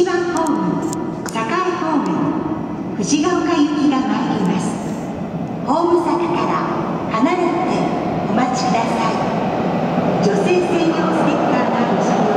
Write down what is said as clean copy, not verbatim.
1番ホーム、栄方面、藤ヶ丘行きが参ります。ホーム柵から離れてお待ちください。女性専用ステッカーがある車両